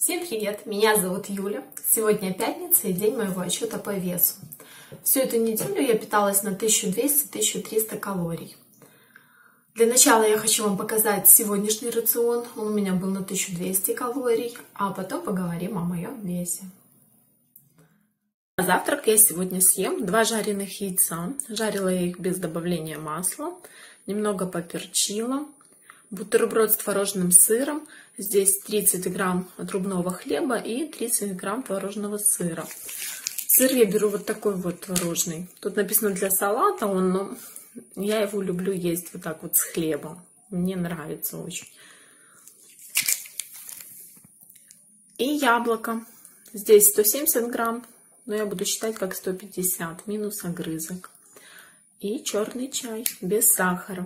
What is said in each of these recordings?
Всем привет! Меня зовут Юля. Сегодня пятница и день моего отчета по весу. Всю эту неделю я питалась на 1200-1300 калорий. Для начала я хочу вам показать сегодняшний рацион. Он у меня был на 1200 калорий, а потом поговорим о моем весе. На завтрак я сегодня съем 2 жареных яйца. Жарила я их без добавления масла, немного поперчила. Бутерброд с творожным сыром. Здесь 30 грамм отрубного хлеба и 30 грамм творожного сыра. Сыр я беру вот такой вот творожный. Тут написано для салата он, но я его люблю есть вот так вот с хлебом. Мне нравится очень. И яблоко. Здесь 170 грамм, но я буду считать как 150, минус огрызок. И черный чай без сахара.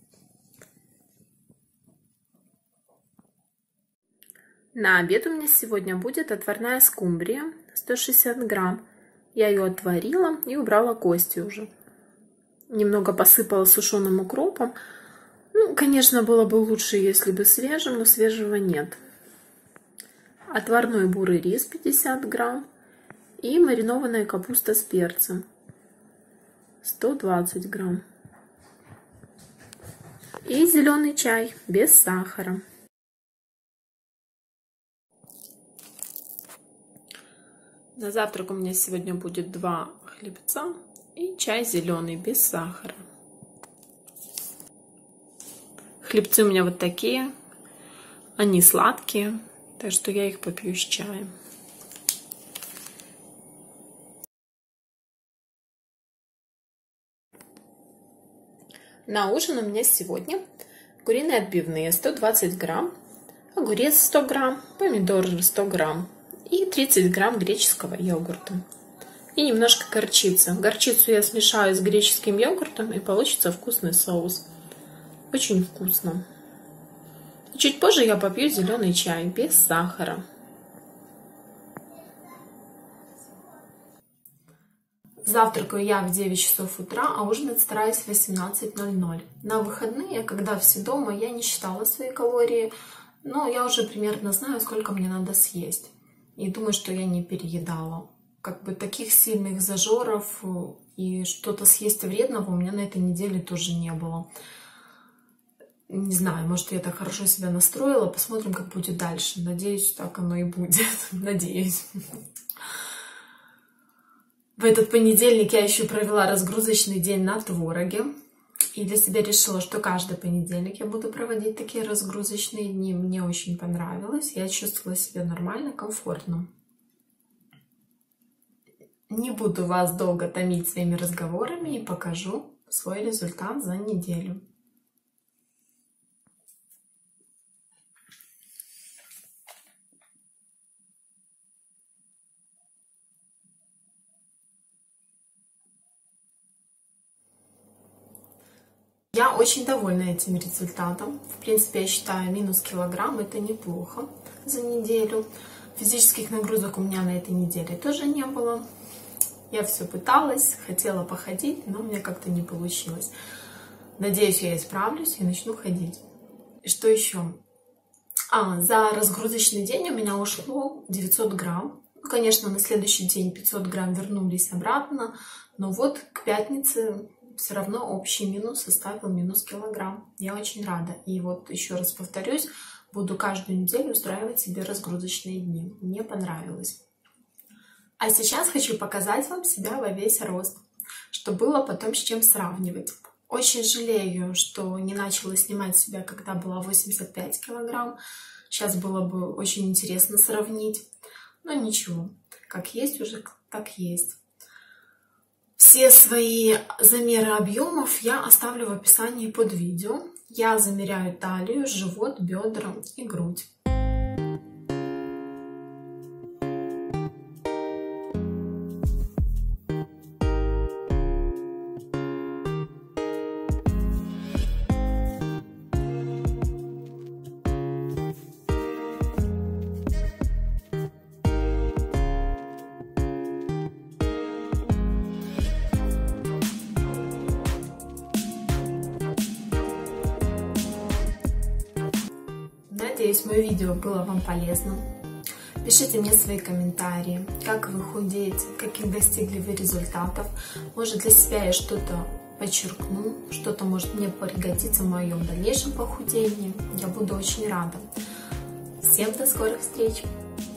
На обед у меня сегодня будет отварная скумбрия, 160 грамм. Я ее отварила и убрала кости уже. Немного посыпала сушеным укропом. Ну, конечно, было бы лучше, если бы свежим, но свежего нет. Отварной бурый рис 50 грамм. И маринованная капуста с перцем 120 грамм. И зеленый чай без сахара. На завтрак у меня сегодня будет 2 хлебца и чай зеленый без сахара. Хлебцы у меня вот такие, они сладкие, так что я их попью с чаем. На ужин у меня сегодня куриные отбивные 120 грамм, огурец 100 грамм, помидор 100 грамм. И 30 грамм греческого йогурта. И немножко горчицы. Горчицу я смешаю с греческим йогуртом, и получится вкусный соус. Очень вкусно. И чуть позже я попью зеленый чай без сахара. Завтракаю я в 9 часов утра, а ужинать стараюсь в 18:00. На выходные, когда все дома, я не считала свои калории, но я уже примерно знаю, сколько мне надо съесть. И думаю, что я не переедала. Как бы таких сильных зажоров и что-то съесть вредного у меня на этой неделе тоже не было. Не знаю, может, я так хорошо себя настроила. Посмотрим, как будет дальше. Надеюсь, так оно и будет. Надеюсь. В этот понедельник я еще провела разгрузочный день на твороге. И для себя решила, что каждый понедельник я буду проводить такие разгрузочные дни. Мне очень понравилось. Я чувствовала себя нормально, комфортно. Не буду вас долго томить своими разговорами и покажу свой результат за неделю. Я очень довольна этим результатом. В принципе, я считаю, минус килограмм это неплохо за неделю. Физических нагрузок у меня на этой неделе тоже не было. Я все пыталась, хотела походить, но у меня как-то не получилось. Надеюсь, я исправлюсь и начну ходить. И что еще? За разгрузочный день у меня ушло 900 грамм. Ну, конечно, на следующий день 500 грамм вернулись обратно, но вот к пятнице все равно общий минус составил минус килограмм. Я очень рада. И вот еще раз повторюсь, буду каждую неделю устраивать себе разгрузочные дни. Мне понравилось. А сейчас хочу показать вам себя во весь рост, чтобы было потом с чем сравнивать. Очень жалею, что не начала снимать себя, когда была 85 килограмм. Сейчас было бы очень интересно сравнить. Но ничего, как есть уже, так есть. Все свои замеры объемов я оставлю в описании под видео. Я замеряю талию, живот, бедра и грудь. Надеюсь, мое видео было вам полезным. Пишите мне свои комментарии, как вы худеете, каких достигли вы результатов. Может, для себя я что-то подчеркну, что-то может мне пригодиться в моем дальнейшем похудении. Я буду очень рада. Всем до скорых встреч!